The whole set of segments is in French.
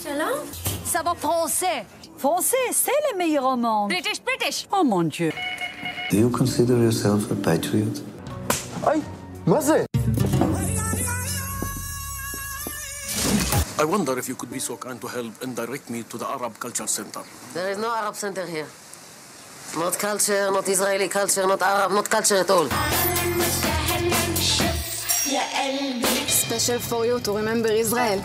Hello? Ça va français. Français, c'est le meilleur au monde. British. Oh mon Dieu. Do you consider yourself a patriot? Ay, ما زين. I wonder if you could be so kind to help and direct me to the Arab Culture Center. There is no Arab center here. Not culture, not Israeli culture, not Arab, not culture at all. Special for you to remember Israel.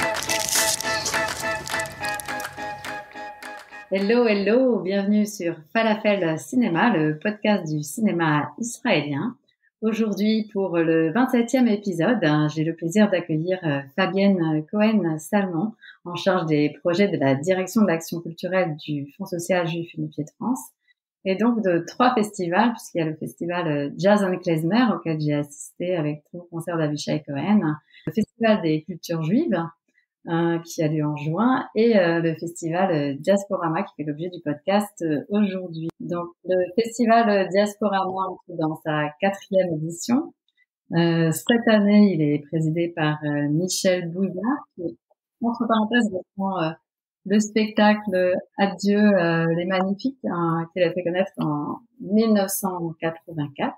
Hello, hello, bienvenue sur Falafel Cinéma, le podcast du cinéma israélien. Aujourd'hui, pour le 27e épisode, j'ai le plaisir d'accueillir Fabienne Cohen-Salmon, en charge des projets de la direction de l'action culturelle du Fonds social juif unifié de France, et donc de 3 festivals, puisqu'il y a le festival Jazz and Klezmer, auquel j'ai assisté avec le concert d'Avishai Cohen, le festival des cultures juives, qui a lieu en juin, et le festival Diasporama qui fait l'objet du podcast aujourd'hui. Donc le festival Diasporama entre dans sa 4e édition. Cette année, il est présidé par Michel Bouzard, qui, entre parenthèses, reprend le spectacle Adieu les Magnifiques, qu'il a fait connaître en 1984.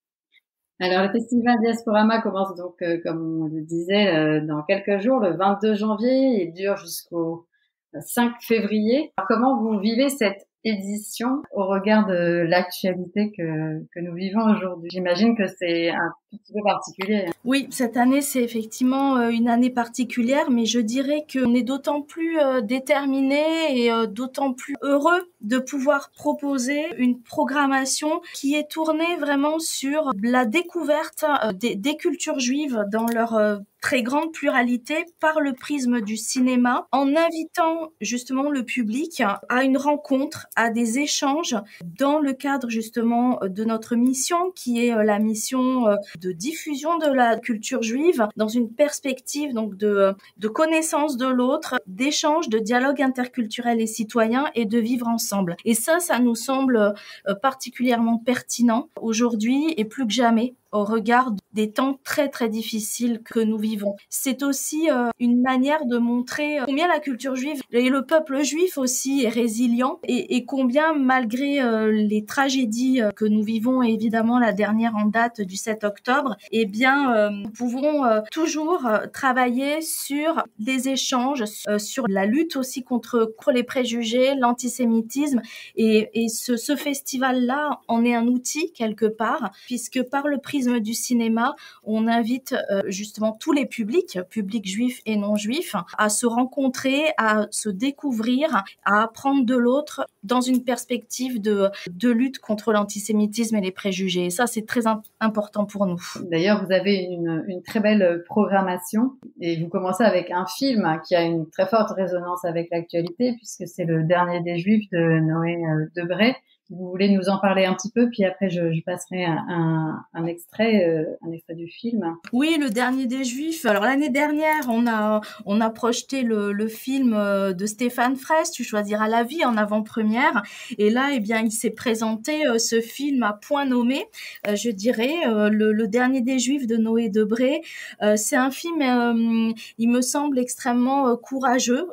Alors, le festival Diasporama commence donc, comme on le disait, dans quelques jours, le 22 janvier, et dure jusqu'au 5 février. Alors, comment vous vivez cette édition au regard de l'actualité que nous vivons aujourd'hui? J'imagine que c'est un petit peu particulier. Oui, cette année, c'est effectivement une année particulière, mais je dirais qu'on est d'autant plus déterminés et d'autant plus heureux de pouvoir proposer une programmation qui est tournée vraiment sur la découverte des cultures juives dans leur très grande pluralité par le prisme du cinéma, en invitant justement le public à une rencontre, à des échanges dans le cadre justement de notre mission qui est la mission de diffusion de la culture juive dans une perspective donc de connaissance de l'autre, d'échange, de dialogue interculturel et citoyen et de vivre ensemble. Et ça nous semble particulièrement pertinent aujourd'hui et plus que jamais au regard des temps très très difficiles que nous vivons. C'est aussi une manière de montrer combien la culture juive et le peuple juif aussi est résilient et combien malgré les tragédies que nous vivons, et évidemment la dernière en date du 7 octobre, eh bien nous pouvons toujours travailler sur des échanges, sur la lutte aussi contre les préjugés, l'antisémitisme et ce festival-là en est un outil quelque part puisque par le prisme du cinéma, on invite justement tous les publics juifs et non juifs, à se rencontrer, à se découvrir, à apprendre de l'autre dans une perspective de lutte contre l'antisémitisme et les préjugés. Et ça, c'est très important pour nous. D'ailleurs, vous avez une très belle programmation et vous commencez avec un film qui a une très forte résonance avec l'actualité puisque c'est Le Dernier des Juifs de Noé Debré. Vous voulez nous en parler un petit peu, puis après je passerai un extrait du film. Oui, Le Dernier des Juifs. Alors l'année dernière, on a projeté le film de Stéphane Fraisse, Tu choisiras la vie, en avant-première. Et là, eh bien, il s'est présenté ce film à point nommé, je dirais, le Dernier des Juifs de Noé Debré. C'est un film, il me semble extrêmement courageux,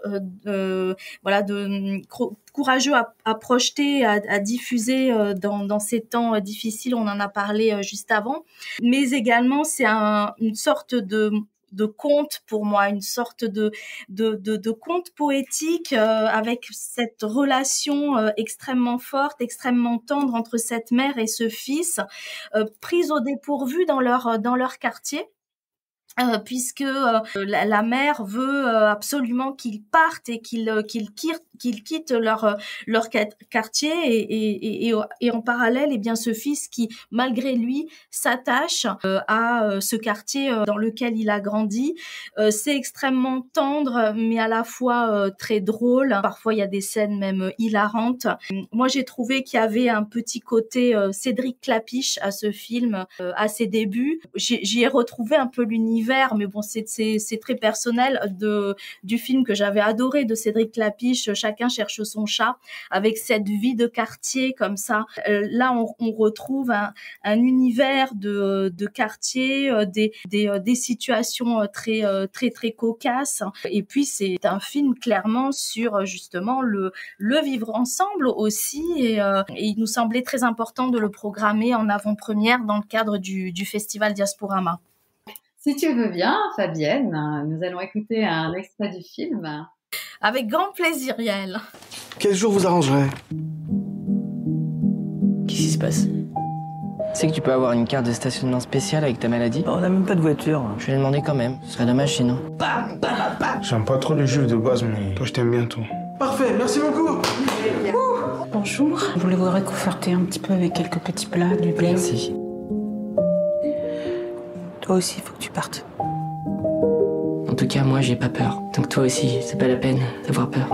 courageux à projeter, à diffuser dans ces temps difficiles, on en a parlé juste avant, mais également c'est une sorte de conte pour moi, une sorte de conte poétique avec cette relation extrêmement forte, extrêmement tendre entre cette mère et ce fils, prise au dépourvu dans leur quartier. Puisque la mère veut absolument qu'ils partent et qu'ils quittent leur quartier et en parallèle, eh bien ce fils qui malgré lui s'attache à ce quartier dans lequel il a grandi. C'est extrêmement tendre mais à la fois très drôle. Parfois il y a des scènes même hilarantes. Moi j'ai trouvé qu'il y avait un petit côté Cédric Klapisch à ce film à ses débuts. J'y ai retrouvé un peu l'univers l'univers, mais bon, c'est très personnel du film que j'avais adoré de Cédric Clapiche, Chacun cherche son chat, avec cette vie de quartier comme ça. Là, on retrouve un univers de quartier, des situations très cocasses. Et puis, c'est un film clairement sur justement le vivre ensemble aussi. Et il nous semblait très important de le programmer en avant-première dans le cadre du festival Diasporama. Si tu veux bien, Fabienne, nous allons écouter un extrait du film. Avec grand plaisir, Yael. Quel jour vous arrangerez? Qu'est-ce qui se passe? Tu sais que tu peux avoir une carte de stationnement spéciale avec ta maladie? On n'a même pas de voiture. Je vais demander quand même, ce serait dommage sinon. J'aime pas trop les juifs de base, mais toi je t'aime bien toi. Parfait, merci beaucoup. Bonjour, je voulais vous réconforter un petit peu avec quelques petits plats, du blé. Merci. Toi aussi, il faut que tu partes. En tout cas, moi j'ai pas peur. Donc toi aussi, c'est pas la peine d'avoir peur.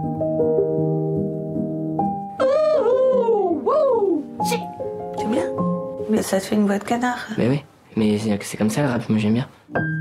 C'est bien. Mais ça te fait une voix de canard. Mais oui, mais c'est comme ça le rap, moi j'aime bien.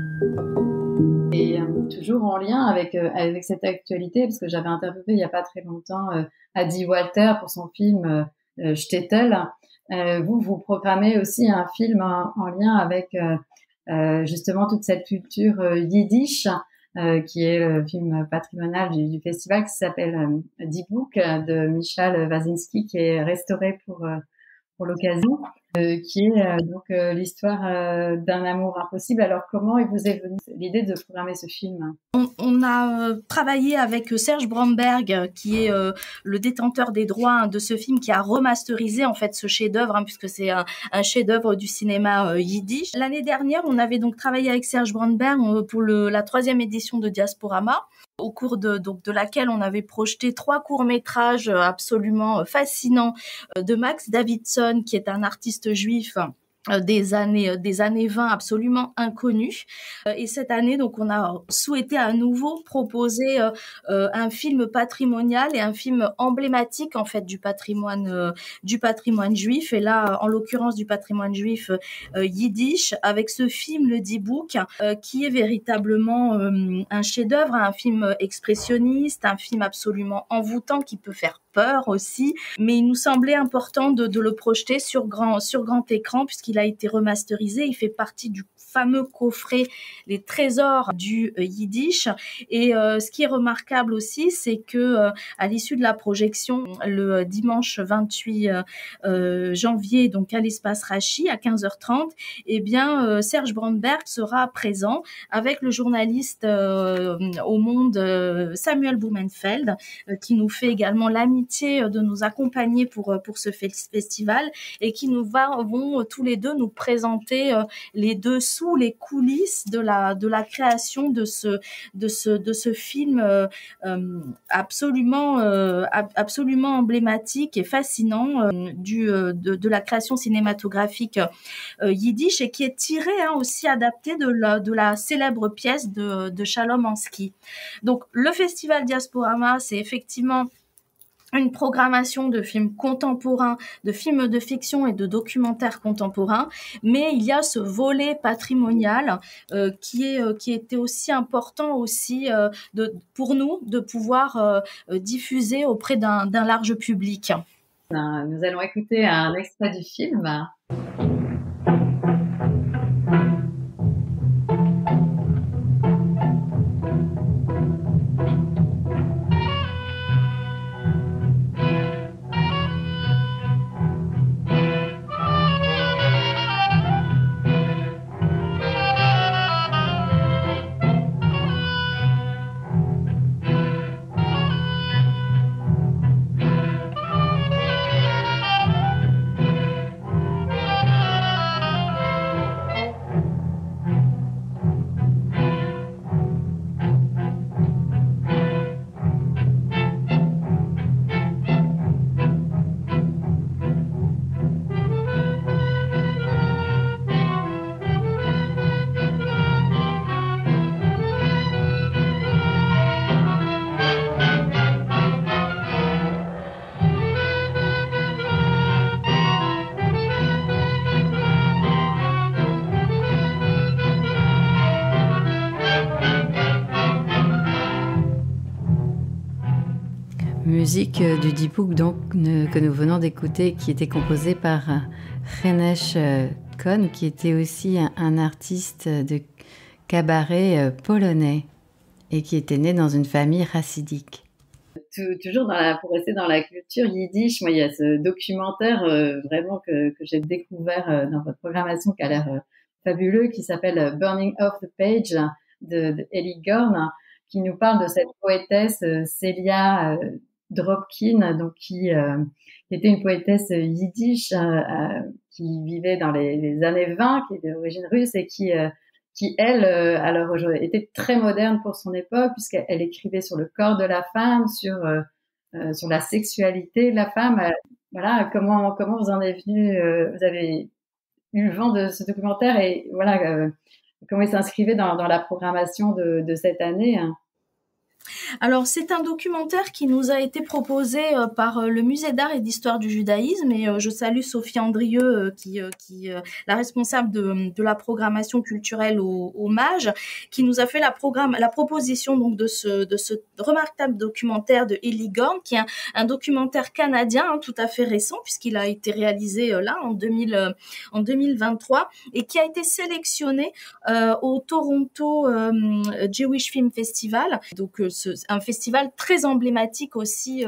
Et toujours en lien avec cette actualité, parce que j'avais interviewé il y a pas très longtemps Adi Walter pour son film Shtetl. Vous programmez aussi un film en lien avec justement toute cette culture yiddish, qui est le film patrimonial du festival, qui s'appelle Die Book de Michal Wazinski, qui est restauré pour l'occasion, qui est donc l'histoire d'un amour impossible. Alors comment il vous est venu l'idée de programmer ce film? On a travaillé avec Serge Bromberg, qui est le détenteur des droits de ce film, qui a remasterisé en fait ce chef-d'œuvre, puisque c'est un chef-d'œuvre du cinéma yiddish. L'année dernière, on avait donc travaillé avec Serge Bromberg pour la 3e édition de Diasporama, au cours de laquelle on avait projeté 3 courts-métrages absolument fascinants de Max Davidson, qui est un artiste juif des années 20 absolument inconnu. Et cette année, donc, on a souhaité à nouveau proposer un film patrimonial et un film emblématique en fait du patrimoine juif. Et là, en l'occurrence du patrimoine juif yiddish, avec ce film, le Die Book, qui est véritablement un chef-d'œuvre, un film expressionniste, un film absolument envoûtant qui peut faire peur aussi, mais il nous semblait important de le projeter sur grand écran, puisqu'il a été remasterisé. Il fait partie du fameux coffret Les Trésors du Yiddish. Et ce qui est remarquable aussi, c'est que à l'issue de la projection, le dimanche 28 janvier, donc à l'espace Rachi, à 15h30, eh bien, Serge Bromberg sera présent avec le journaliste au Monde Samuel Blumenfeld, qui nous fait également l'amitié de nous accompagner pour ce festival, et qui vont tous les deux nous présenter les dessous, les coulisses de la création de ce film absolument emblématique et fascinant de la création cinématographique yiddish, et qui est tiré aussi adapté de la célèbre pièce de Shalom Ansky. Donc le festival Diasporama, c'est effectivement une programmation de films contemporains, de films de fiction et de documentaires contemporains, mais il y a ce volet patrimonial qui était aussi important aussi pour nous de pouvoir diffuser auprès d'un large public. Nous allons écouter un extrait du film. Musique du Dipuk donc, que nous venons d'écouter, qui était composée par Henesh Kohn, qui était aussi un artiste de cabaret polonais et qui était né dans une famille chassidique. Toujours pour rester dans la culture yiddish, moi il y a ce documentaire vraiment que j'ai découvert dans votre programmation qui a l'air fabuleux, qui s'appelle Burning Off the Page de Ellie Gorn, qui nous parle de cette poétesse Celia Drobkin, donc qui était une poétesse yiddish qui vivait dans les années 20, qui est d'origine russe et qui elle, alors était très moderne pour son époque, puisqu'elle écrivait sur le corps de la femme, sur la sexualité de la femme. Voilà, comment vous en êtes venu, vous avez eu le vent de ce documentaire et voilà, comment il s'inscrivait dans la programmation de cette année, hein. Alors, c'est un documentaire qui nous a été proposé par le Musée d'art et d'histoire du judaïsme et je salue Sophie Andrieux, qui la responsable de la programmation culturelle au MAGE, qui nous a fait la proposition donc de ce remarquable documentaire de Ellie Gorn, qui est un documentaire canadien, hein, tout à fait récent puisqu'il a été réalisé là en 2023 et qui a été sélectionné au Toronto Jewish Film Festival. Donc un festival très emblématique aussi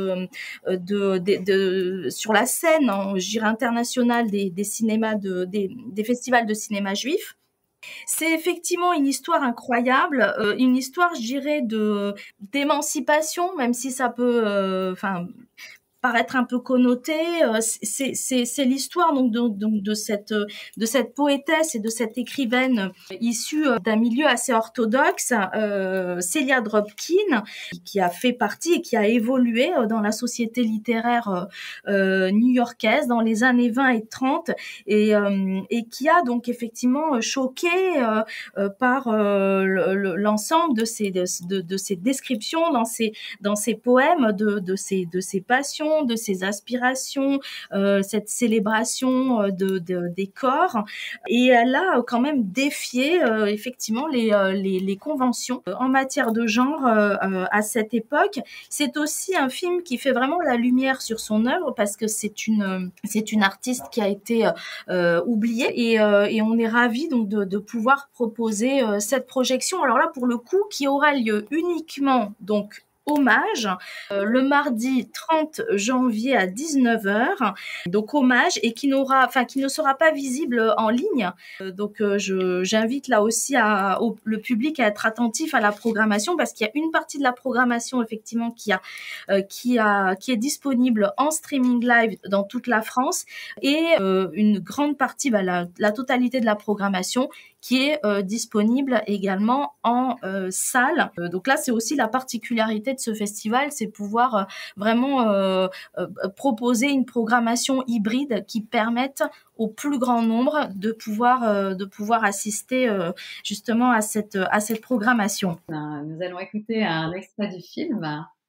sur la scène, je dirais internationale des cinémas des festivals de cinéma juif. C'est effectivement une histoire incroyable, une histoire, je dirais, d'émancipation, même si ça peut, paraître un peu connoté. C'est l'histoire donc de cette poétesse et de cette écrivaine issue d'un milieu assez orthodoxe, Celia Drobkin, qui a fait partie et qui a évolué dans la société littéraire new-yorkaise dans les années 20 et 30 et qui a donc effectivement choqué par l'ensemble de ces descriptions dans ces poèmes de ces passions, de ses aspirations, cette célébration des corps, et elle a quand même défié effectivement les conventions en matière de genre à cette époque. C'est aussi un film qui fait vraiment la lumière sur son œuvre parce que c'est une artiste qui a été oubliée et on est ravis donc de pouvoir proposer cette projection. Alors là pour le coup qui aura lieu uniquement donc Hommage, le mardi 30 janvier à 19h, donc Hommage, et qui ne sera pas visible en ligne. Donc j'invite là aussi le public à être attentif à la programmation parce qu'il y a une partie de la programmation effectivement qui est disponible en streaming live dans toute la France et une grande partie, la totalité de la programmation qui est disponible également en salle. Donc là, c'est aussi la particularité de ce festival, c'est pouvoir vraiment proposer une programmation hybride qui permette au plus grand nombre de pouvoir assister justement à cette programmation. Nous allons écouter un extrait du film.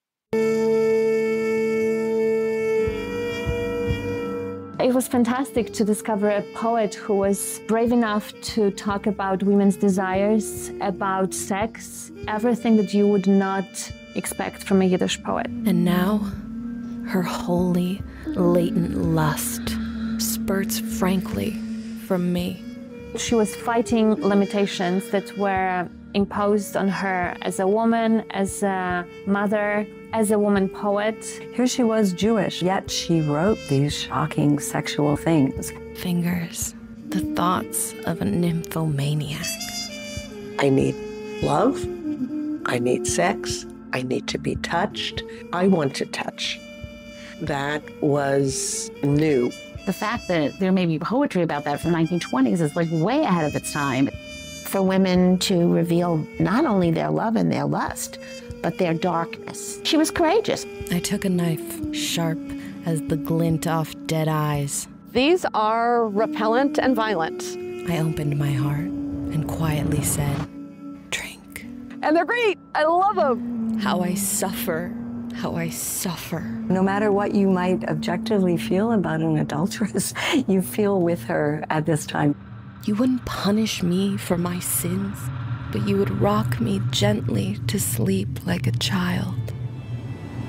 It was fantastic to discover a poet who was brave enough to talk about women's desires, about sex, everything that you would not expect from a Yiddish poet. And now, her holy, latent lust spurts frankly from me. She was fighting limitations that were imposed on her as a woman, as a mother, as a woman poet. Here she was Jewish, yet she wrote these shocking sexual things. Fingers, the thoughts of a nymphomaniac. I need love, I need sex, I need to be touched, I want to touch. That was new. The fact that there may be poetry about that from the 1920s is like way ahead of its time. For women to reveal not only their love and their lust, but their darkness. She was courageous. I took a knife, sharp as the glint off dead eyes. These are repellent and violent. I opened my heart and quietly said, drink. And they're great. I love them. How I suffer. How I suffer. No matter what you might objectively feel about an adulteress, you feel with her at this time. You wouldn't punish me for my sins, but you would rock me gently to sleep like a child.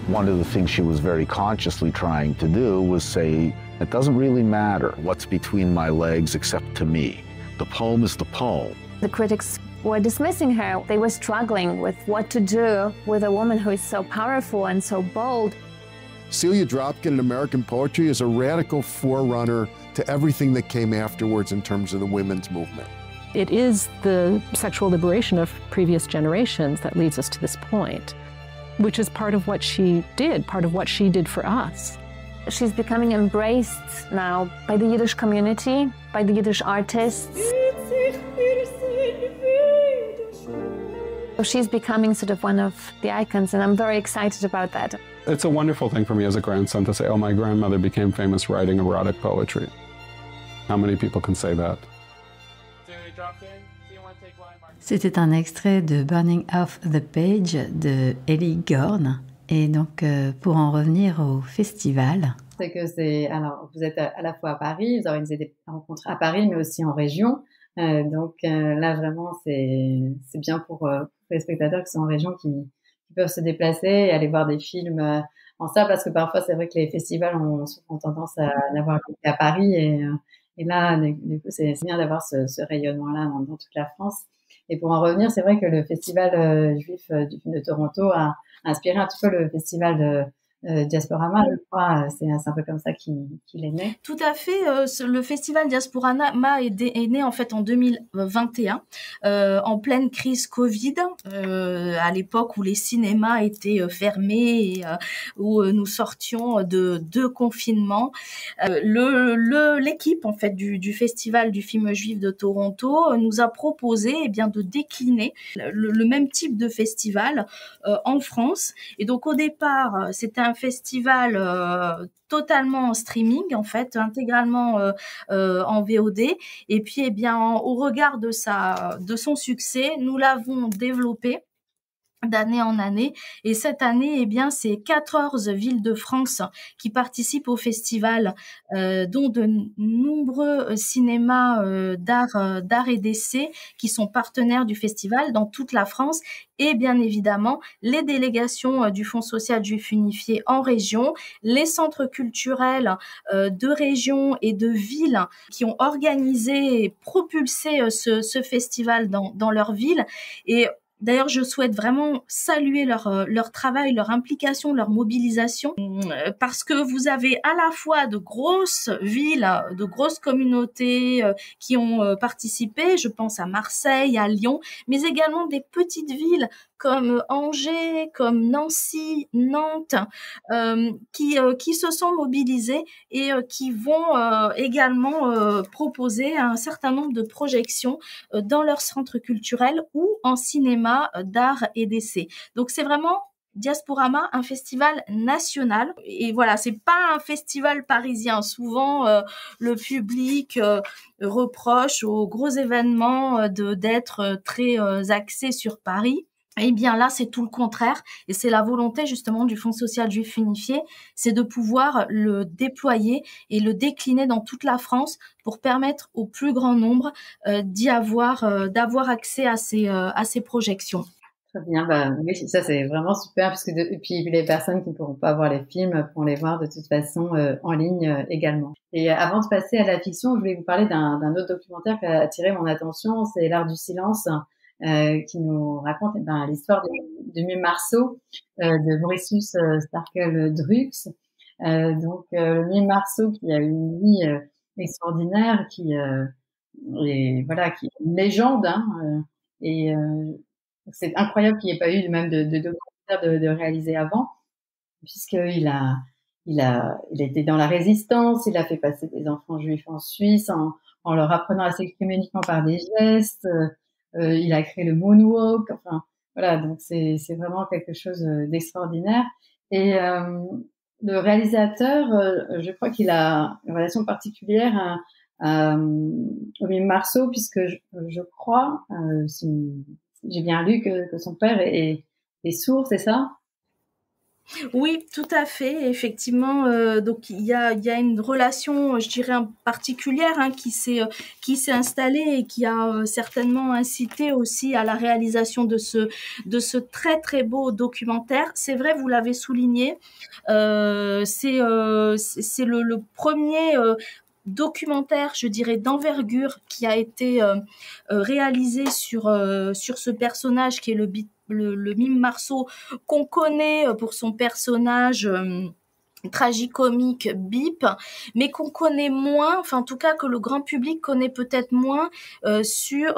One of the things she was very consciously trying to do was say, it doesn't really matter what's between my legs except to me. The poem is the poem. The critics were dismissing her. They were struggling with what to do with a woman who is so powerful and so bold. Celia Dropkin in American poetry is a radical forerunner to everything that came afterwards in terms of the women's movement. It is the sexual liberation of previous generations that leads us to this point, which is part of what she did, part of what she did for us. She's becoming embraced now by the Yiddish community, by the Yiddish artists. So she's becoming sort of one of the icons, and I'm very excited about that. It's a wonderful thing for me as a grandson to say, oh, my grandmother became famous writing erotic poetry. How many people can say that? C'était un extrait de Burning Off the Page de Ellie Gorn. Et donc, pour en revenir au festival, c'est que alors, vous êtes à la fois à Paris, vous organisez des rencontres à Paris, mais aussi en région. Donc là, vraiment, c'est bien pour les spectateurs qui sont en région qui peuvent se déplacer et aller voir des films en salle, parce que parfois, c'est vrai que les festivals ont souvent tendance à n'avoir qu'à Paris. Et là, du coup, c'est bien d'avoir ce rayonnement-là dans toute la France. Et pour en revenir, c'est vrai que le festival juif de Toronto a inspiré un petit peu le festival de Diasporama, je crois. C'est un peu comme ça qu'il est né. Tout à fait. Le festival Diasporama est né en fait en 2021, en pleine crise Covid, à l'époque où les cinémas étaient fermés et où nous sortions de 2 confinements. L'équipe en fait du festival du film juif de Toronto nous a proposé de décliner le même type de festival en France. Et donc au départ, c'était un festival totalement en streaming, en fait, intégralement en VOD. Et puis, au regard de son succès, nous l'avons développé d'année en année. Et cette année, c'est 14 villes de France qui participent au festival, dont de nombreux cinémas d'art et d'essai qui sont partenaires du festival dans toute la France. Et bien évidemment, les délégations du Fonds social juif unifié en région, les centres culturels de région et de villes qui ont organisé et propulsé ce festival dans leur ville. Et d'ailleurs, je souhaite vraiment saluer leur travail, leur implication, leur mobilisation, parce que vous avez à la fois de grosses villes, de grosses communautés qui ont participé, je pense à Marseille, à Lyon, mais également des petites villes comme Angers, comme Nancy, Nantes, qui se sont mobilisés et qui vont également proposer un certain nombre de projections dans leur centre culturel ou en cinéma d'art et d'essai. Donc c'est vraiment Diasporama, un festival national. Et voilà, c'est pas un festival parisien. Souvent, le public reproche aux gros événements d'être très axés sur Paris. Eh bien là, c'est tout le contraire, et c'est la volonté justement du Fonds social juif unifié, c'est de pouvoir le déployer et le décliner dans toute la France pour permettre au plus grand nombre d'avoir accès à ces projections. Très bien, oui, ça c'est vraiment super, parce que et puis les personnes qui ne pourront pas voir les films pourront les voir de toute façon en ligne également. Et avant de passer à la fiction, je voulais vous parler d'un autre documentaire qui a attiré mon attention, c'est L'art du silence, qui nous raconte l'histoire de Mime Marceau, de Mauritius Starkel-Drux. Donc Mime Marceau qui a une vie extraordinaire, qui est une légende, et c'est incroyable qu'il n'y ait pas eu même de documentaire de réaliser avant, puisqu'il a été dans la résistance, il a fait passer des enfants juifs en Suisse en leur apprenant à s'exprimer uniquement par des gestes. Il a créé le moonwalk, enfin voilà, donc c'est vraiment quelque chose d'extraordinaire. Et le réalisateur, je crois qu'il a une relation particulière à Mime Marceau, puisque je crois, si j'ai bien lu, que son père est sourd, c'est ça? Oui, tout à fait. Effectivement, donc il y a une relation, je dirais, particulière qui s'est installée et qui a certainement incité aussi à la réalisation de ce très très beau documentaire. C'est vrai, vous l'avez souligné, c'est le premier documentaire, je dirais, d'envergure qui a été réalisé sur ce personnage qui est le mime Marceau, qu'on connaît pour son personnage tragicomique Bip, mais qu'on connaît moins, enfin en tout cas que le grand public connaît peut-être moins sur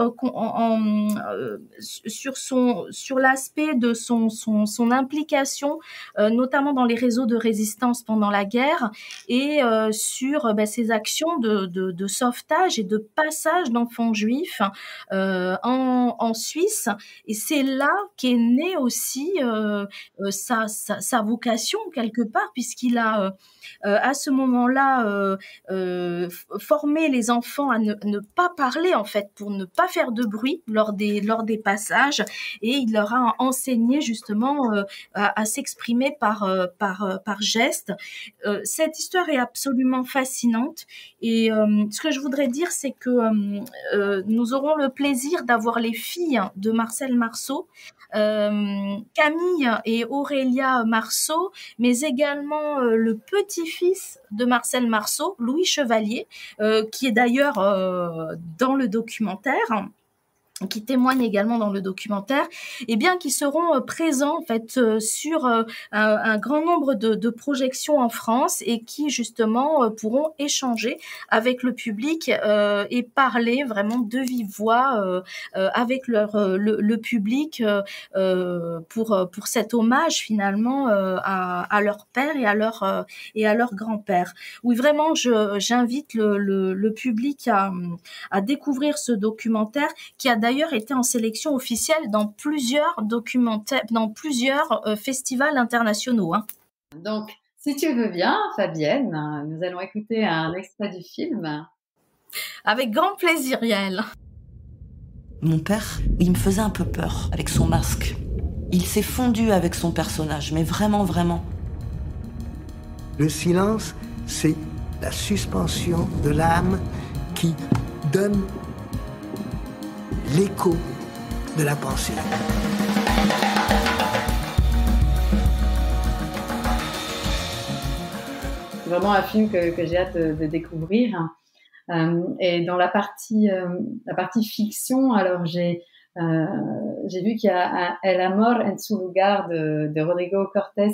l'aspect de son implication, notamment dans les réseaux de résistance pendant la guerre, et sur ses actions de sauvetage et de passage d'enfants juifs en Suisse. Et c'est là qu'est née aussi sa vocation quelque part, puisqu'il a à ce moment-là formé les enfants à ne pas parler, en fait, pour ne pas faire de bruit lors des passages, et il leur a enseigné justement à s'exprimer par gestes. Cette histoire est absolument fascinante, et ce que je voudrais dire, c'est que nous aurons le plaisir d'avoir les filles de Marcel Marceau, Camille et Aurélia Marceau, mais également le petit-fils de Marcel Marceau, Louis Chevalier, qui est d'ailleurs dans le documentaire, qui témoignent également dans le documentaire, et bien qui seront présents en fait sur un grand nombre de projections en France, et qui justement pourront échanger avec le public et parler vraiment de vive voix avec le public pour cet hommage finalement à leur père et à leur grand-père. Oui, vraiment, j'invite le public à découvrir ce documentaire, qui a d'ailleurs été en sélection officielle dans plusieurs documentaires, dans plusieurs festivals internationaux. Donc, si tu veux bien, Fabienne, nous allons écouter un extrait du film. Avec grand plaisir, Yael. Mon père, il me faisait un peu peur avec son masque. Il s'est fondu avec son personnage, mais vraiment, vraiment. Le silence, c'est la suspension de l'âme qui donne l'écho de la pensée. C'est vraiment un film que j'ai hâte de découvrir. Et dans la partie fiction, alors j'ai vu qu'il y a El amor en su lugar de Rodrigo Cortés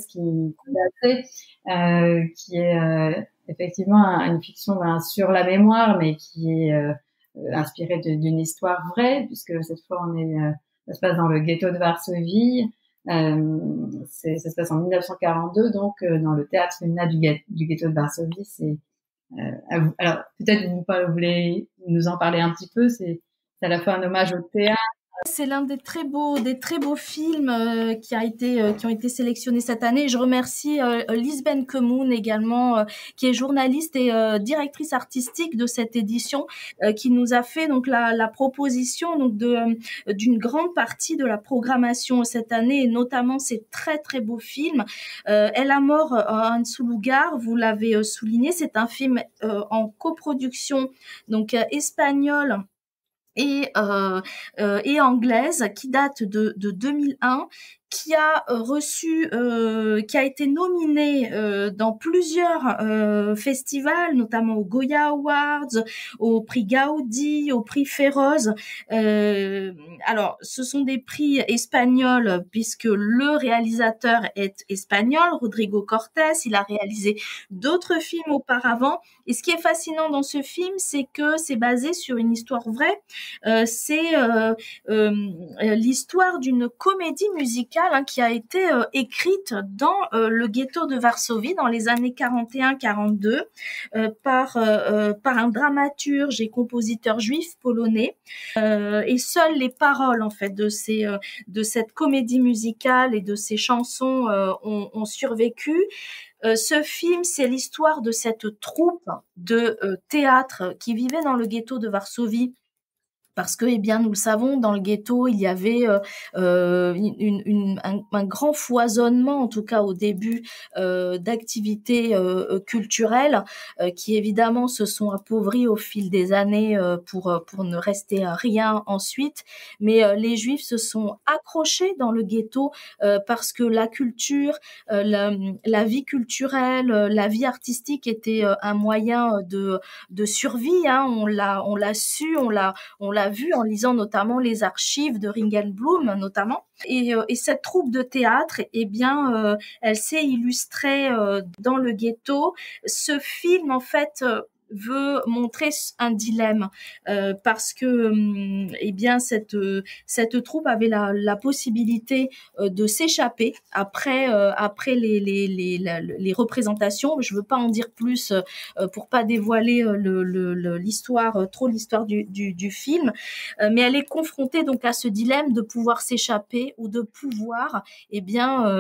qui est effectivement une fiction sur la mémoire, mais qui est inspirée d'une histoire vraie, puisque cette fois ça se passe dans le ghetto de Varsovie. Ça se passe en 1942, donc dans le théâtre féminin du ghetto de Varsovie. Alors peut-être vous voulez nous en parler un petit peu. C'est à la fois un hommage au théâtre. C'est l'un des très beaux films qui ont été sélectionnés cette année. Je remercie Lisbeth Kemoun également, qui est journaliste et directrice artistique de cette édition, qui nous a fait donc la proposition donc d'une grande partie de la programmation cette année, et notamment ces très très beaux films. El amor en su lugar, vous l'avez souligné, c'est un film en coproduction donc espagnole et anglaise, qui date de 2001, qui a été nominé dans plusieurs festivals, notamment au Goya Awards, au prix Gaudi, au prix Feroz. Alors, ce sont des prix espagnols, puisque le réalisateur est espagnol, Rodrigo Cortés. Il a réalisé d'autres films auparavant. Et ce qui est fascinant dans ce film, c'est que c'est basé sur une histoire vraie. C'est l'histoire d'une comédie musicale qui a été écrite dans le ghetto de Varsovie dans les années 41-42 par un dramaturge et compositeur juif polonais, et seules les paroles en fait de cette comédie musicale et de ces chansons ont survécu. Ce film, c'est l'histoire de cette troupe de théâtre qui vivait dans le ghetto de Varsovie Parce que, eh bien, nous le savons, dans le ghetto, il y avait un grand foisonnement, en tout cas au début, d'activités culturelles qui évidemment se sont appauvries au fil des années pour ne rester à rien ensuite. Mais les Juifs se sont accrochés dans le ghetto parce que la culture, la vie culturelle, la vie artistique était un moyen de survie. Hein. On l'a su, on l'a vu en lisant notamment les archives de Ringelblum notamment. Et cette troupe de théâtre, eh bien, elle s'est illustrée dans le ghetto. Ce film, en fait, veut montrer un dilemme parce que eh bien cette troupe avait la possibilité de s'échapper après les représentations. Je veux pas en dire plus pour pas dévoiler l'histoire du film, mais elle est confrontée donc à ce dilemme de pouvoir s'échapper ou de pouvoir eh bien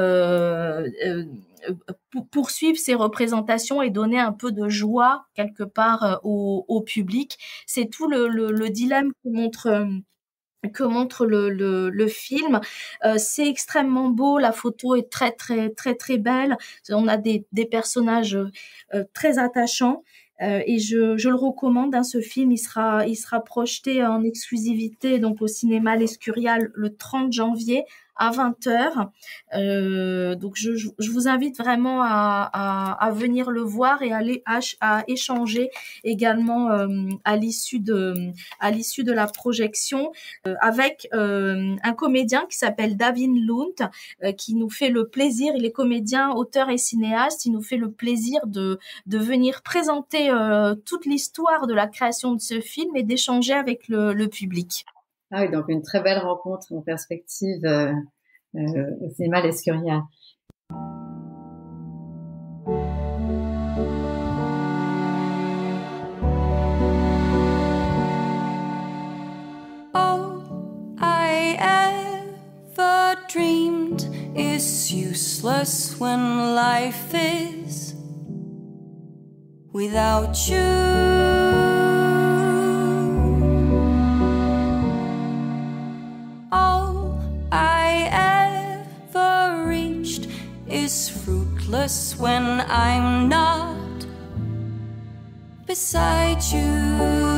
poursuivre ces représentations et donner un peu de joie quelque part au public. C'est tout le dilemme que montre le film. C'est extrêmement beau, la photo est très très très très belle. On a des personnages très attachants. Et je le recommande, hein, ce film, il sera projeté en exclusivité donc au cinéma L'Escurial le 30 janvier à 20h. Donc je vous invite vraiment à venir le voir et à échanger également à l'issue de la projection avec un comédien qui s'appelle Davin Lund qui nous fait le plaisir, il est comédien, auteur et cinéaste, il nous fait le plaisir de venir présenter toute l'histoire de la création de ce film et d'échanger avec le public. Ah oui, donc une très belle rencontre en perspective au cinéma L'Escurial. All I ever dreamed is useless when life is without you. Is fruitless when I'm not beside you.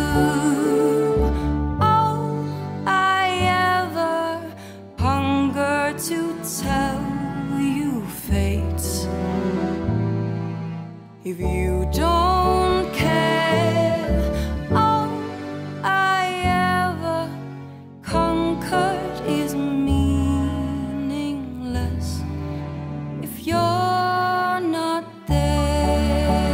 All I ever hunger to tell you fades if you don't care. All I ever conquered is meaningless if you're not there.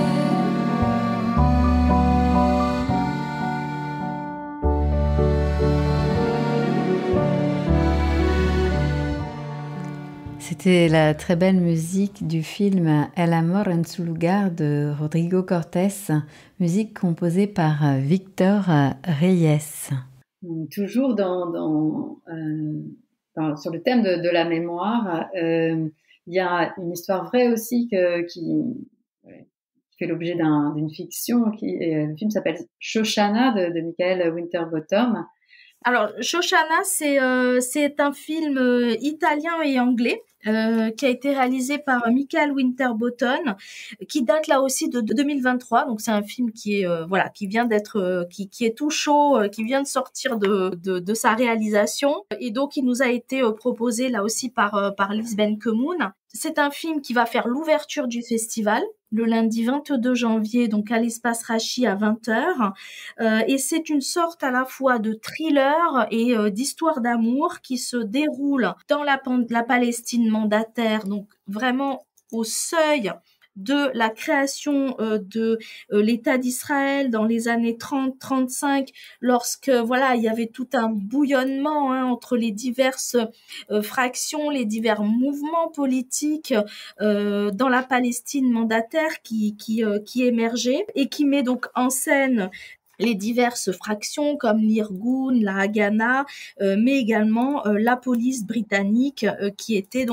C'était la très belle musique du film El amor en su lugar de Rodrigo Cortés, musique composée par Victor Reyes. Toujours sur le thème de la mémoire, il y a une histoire vraie aussi qui fait l'objet d'une fiction. Le film s'appelle Shoshana de Michael Winterbottom. Alors, Shoshana, c'est un film italien et anglais qui a été réalisé par Michael Winterbottom, qui date là aussi de 2023. Donc, c'est un film qui est qui vient d'être qui est tout chaud, qui vient de sortir de sa réalisation, et donc il nous a été proposé là aussi par Lise Benkemoun. C'est un film qui va faire l'ouverture du festival le lundi 22 janvier, donc à l'espace Rachi à 20h. Et c'est une sorte à la fois de thriller et d'histoire d'amour qui se déroule dans la Palestine mandataire, donc vraiment au seuil de la création de l'État d'Israël dans les années 30-35, lorsque il y avait tout un bouillonnement entre les diverses fractions, les divers mouvements politiques dans la Palestine mandataire qui émergeait et qui met donc en scène les diverses fractions comme l'Irgun, la Haganah, mais également la police britannique qui était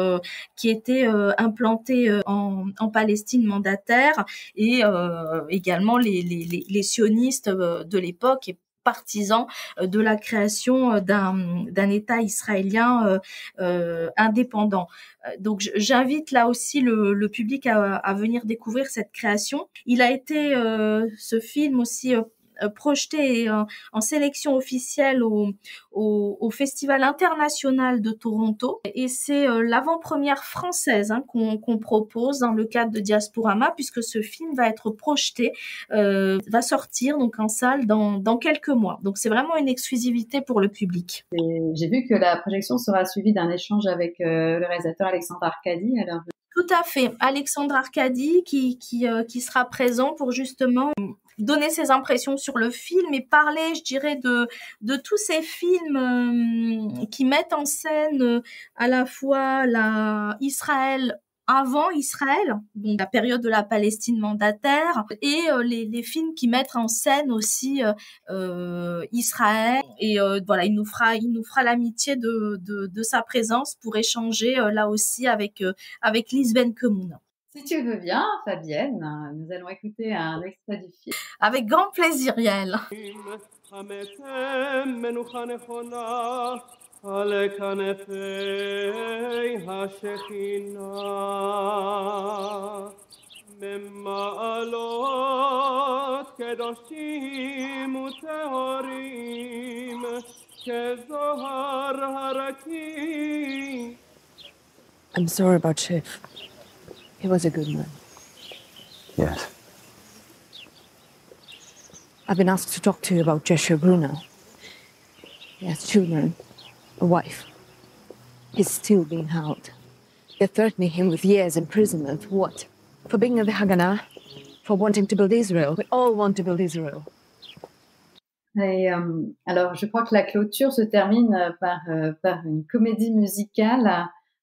implantée en Palestine mandataire, et également les sionistes de l'époque, et partisans de la création d'un État israélien indépendant. Donc j'invite là aussi le public à venir découvrir cette création. Il a été ce film aussi projeté en sélection officielle au Festival international de Toronto, et c'est l'avant-première française qu'on propose dans le cadre de Diasporama, puisque ce film va être projeté, va sortir donc en salle dans quelques mois. Donc c'est vraiment une exclusivité pour le public. Et j'ai vu que la projection sera suivie d'un échange avec le réalisateur Alexandre Arcadi. Alors tout à fait, Alexandre Arcadi qui sera présent pour justement donner ses impressions sur le film et parler, je dirais, de tous ces films qui mettent en scène à la fois Israël avant Israël, donc la période de la Palestine mandataire, et les films qui mettent en scène aussi Israël. Et voilà, il nous fera l'amitié de sa présence pour échanger là aussi avec Lise Ben-Kemoun. Si tu veux bien, Fabienne, nous allons écouter un extrait du film. Avec grand plaisir, Yael. I'm sorry about Shiv. He was a good man. Yes. I've been asked to talk to you about Joshua Bruno. He has children, a wife. He's still being held. They're threatening him with years imprisonment. For what? For being in the Haganah? For wanting to build Israel? We all want to build Israel. Et, alors, je crois que la clôture se termine par une comédie musicale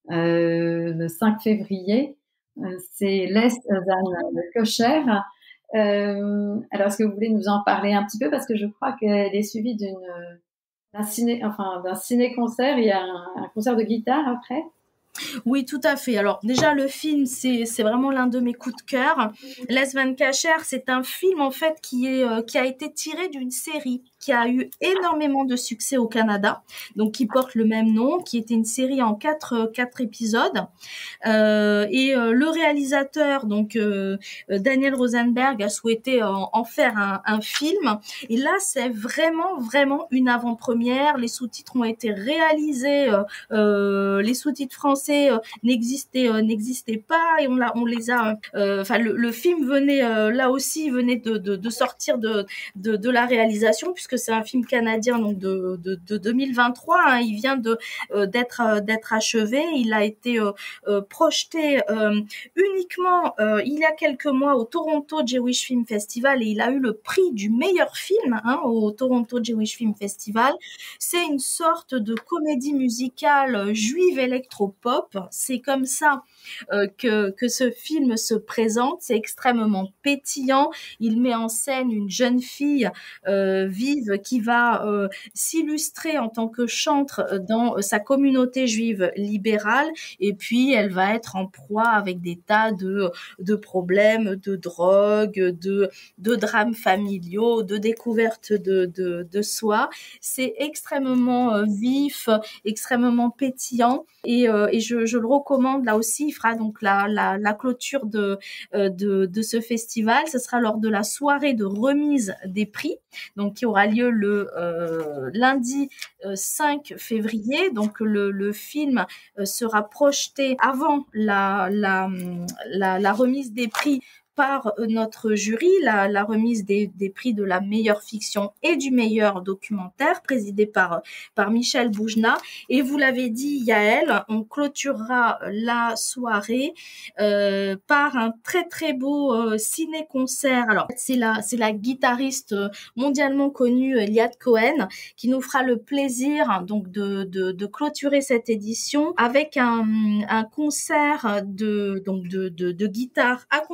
le 5 février. C'est Les Kosher. Alors, est-ce que vous voulez nous en parler un petit peu, parce que je crois qu'elle est suivie d'un ciné-concert. Il y a un concert de guitare après. Oui, tout à fait. Alors déjà, le film, c'est vraiment l'un de mes coups de cœur. Les Kosher, c'est un film en fait qui a été tiré d'une série qui a eu énormément de succès au Canada, donc qui porte le même nom, qui était une série en quatre épisodes. Et le réalisateur, donc Daniel Rosenberg, a souhaité en faire un film. Et là, c'est vraiment une avant-première. Les sous-titres ont été réalisés. Les sous-titres français n'existaient pas, et on les a. Enfin, le film venait là aussi de sortir de la réalisation, puisque c'est un film canadien, donc de 2023. Hein, il vient d'être achevé. Il a été projeté uniquement il y a quelques mois au Toronto Jewish Film Festival, et il a eu le prix du meilleur film au Toronto Jewish Film Festival. C'est une sorte de comédie musicale juive électropop. C'est comme ça que ce film se présente. C'est extrêmement pétillant. Il met en scène une jeune fille vive qui va s'illustrer en tant que chantre dans sa communauté juive libérale, et puis elle va être en proie avec des tas de problèmes, de drogue, de drames familiaux, de découverte de soi. C'est extrêmement vif, extrêmement pétillant, et je le recommande. Là aussi, il fera donc la clôture de ce festival. Ce sera lors de la soirée de remise des prix, donc qui aura lieu le lundi 5 février. Donc le film sera projeté avant la remise des prix par notre jury, la remise des prix de la meilleure fiction et du meilleur documentaire, présidé par Michel Boujna. Et vous l'avez dit, Yael, on clôturera la soirée par un très très beau ciné-concert. Alors c'est la guitariste mondialement connue Liat Cohen qui nous fera le plaisir donc de clôturer cette édition avec un concert de guitare accompagné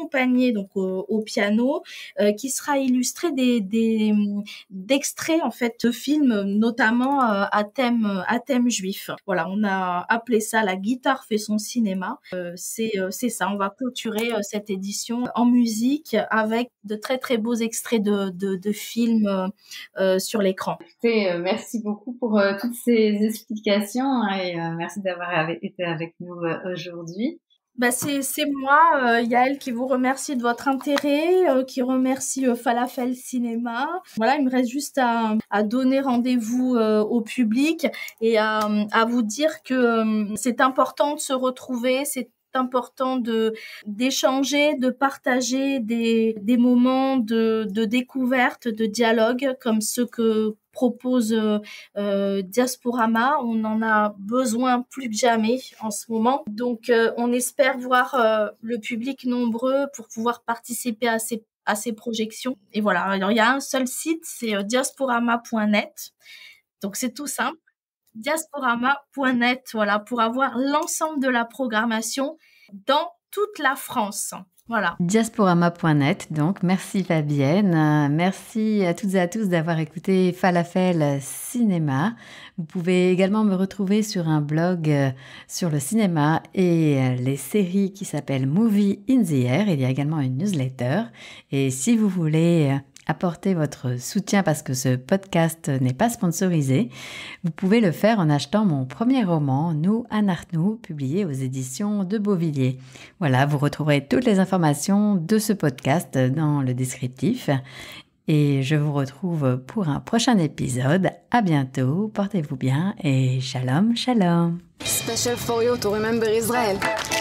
accompagné donc au piano, qui sera illustré d'extraits en fait de films, notamment à thème juif. Voilà, on a appelé ça La guitare fait son cinéma. C'est ça, on va clôturer cette édition en musique avec de très très beaux extraits de films sur l'écran. Merci beaucoup pour toutes ces explications et merci d'avoir été avec nous aujourd'hui. C'est moi, Yael, qui vous remercie de votre intérêt, qui remercie Falafel Cinéma. Voilà, il me reste juste à donner rendez-vous au public et à vous dire que c'est important de se retrouver, c'est important d'échanger, de partager des moments de découverte, de dialogue comme ceux que propose Diasporama. On en a besoin plus que jamais en ce moment. Donc, on espère voir le public nombreux pour pouvoir participer à ces projections. Et voilà, alors il y a un seul site, c'est diasporama.net. Donc, c'est tout simple. Diasporama.net, voilà, pour avoir l'ensemble de la programmation dans toute la France. Voilà. Diasporama.net, donc merci Fabienne, merci à toutes et à tous d'avoir écouté Falafel Cinéma. Vous pouvez également me retrouver sur un blog sur le cinéma et les séries qui s'appelle Movie in the Air. Il y a également une newsletter et si vous voulez apporter votre soutien parce que ce podcast n'est pas sponsorisé, vous pouvez le faire en achetant mon premier roman, Nous, Anartnou, publié aux éditions de Beauvilliers. Voilà, vous retrouverez toutes les informations de ce podcast dans le descriptif. Et je vous retrouve pour un prochain épisode. À bientôt, portez-vous bien et shalom, shalom. Special for you to remember Israel.